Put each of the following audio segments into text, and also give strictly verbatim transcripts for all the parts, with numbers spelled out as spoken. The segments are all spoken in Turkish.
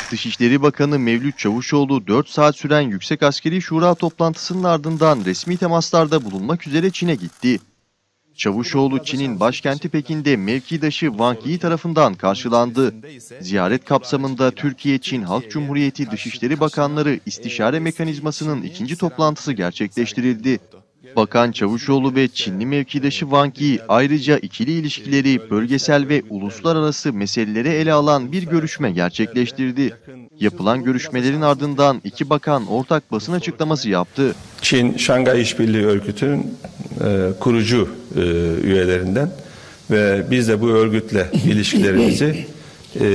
Dışişleri Bakanı Mevlüt Çavuşoğlu dört saat süren Yüksek Askeri Şura toplantısının ardından resmi temaslarda bulunmak üzere Çin'e gitti. Çavuşoğlu, Çin'in başkenti Pekin'de mevkidaşı Wang Yi tarafından karşılandı. Ziyaret kapsamında Türkiye-Çin Halk Cumhuriyeti Dışişleri Bakanları İstişare Mekanizması'nın ikinci toplantısı gerçekleştirildi. Bakan Çavuşoğlu ve Çinli mevkidaşı Wang Yi ayrıca ikili ilişkileri, bölgesel ve uluslararası meseleleri ele alan bir görüşme gerçekleştirdi. Yapılan görüşmelerin ardından iki bakan ortak basın açıklaması yaptı. Çin, Şangay İşbirliği Örgütü'nün e, kurucu e, üyelerinden ve biz de bu örgütle ilişkilerimizi e,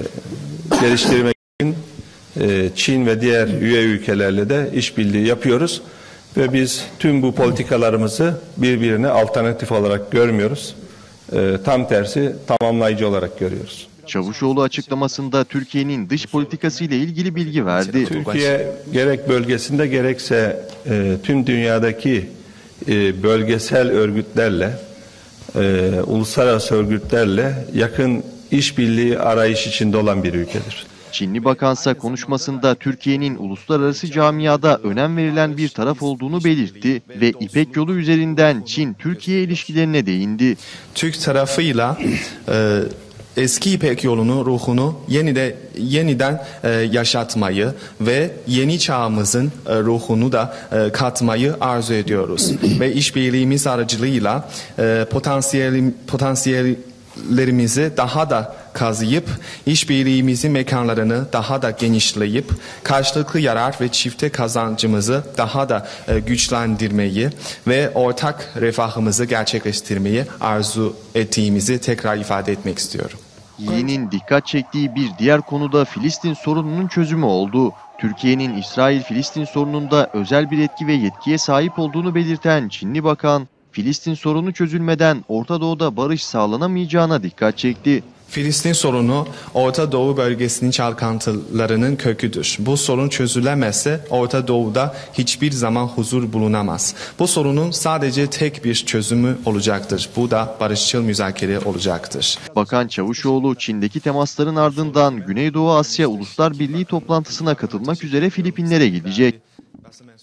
geliştirmek için e, Çin ve diğer üye ülkelerle de işbirliği yapıyoruz. Ve biz tüm bu politikalarımızı birbirine alternatif olarak görmüyoruz. E, tam tersi tamamlayıcı olarak görüyoruz. Çavuşoğlu açıklamasında Türkiye'nin dış politikası ile ilgili bilgi verdi. Türkiye gerek bölgesinde gerekse e, tüm dünyadaki e, bölgesel örgütlerle, e, uluslararası örgütlerle yakın işbirliği arayış içinde olan bir ülkedir. Çinli bakansa konuşmasında Türkiye'nin uluslararası camiada önem verilen bir taraf olduğunu belirtti ve İpek Yolu üzerinden Çin-Türkiye ilişkilerine değindi. Türk tarafıyla e, eski İpek Yolu'nu, ruhunu yeniden, yeniden e, yaşatmayı ve yeni çağımızın e, ruhunu da e, katmayı arzu ediyoruz. Ve işbirliğimiz aracılığıyla e, potansiyel, potansiyellerimizi daha da kazıyıp, işbirliğimizin mekanlarını daha da genişleyip, karşılıklı yarar ve çifte kazancımızı daha da e, güçlendirmeyi ve ortak refahımızı gerçekleştirmeyi arzu ettiğimizi tekrar ifade etmek istiyorum. Yi'nin dikkat çektiği bir diğer konu da Filistin sorununun çözümü oldu. Türkiye'nin İsrail-Filistin sorununda özel bir etki ve yetkiye sahip olduğunu belirten Çinli bakan, Filistin sorunu çözülmeden Orta Doğu'da barış sağlanamayacağına dikkat çekti. Filistin sorunu Orta Doğu bölgesinin çalkantılarının köküdür. Bu sorun çözülemezse Orta Doğu'da hiçbir zaman huzur bulunamaz. Bu sorunun sadece tek bir çözümü olacaktır. Bu da barışçıl müzakere olacaktır. Bakan Çavuşoğlu, Çin'deki temasların ardından Güneydoğu Asya Uluslar Birliği toplantısına katılmak üzere Filipinlere gidecek.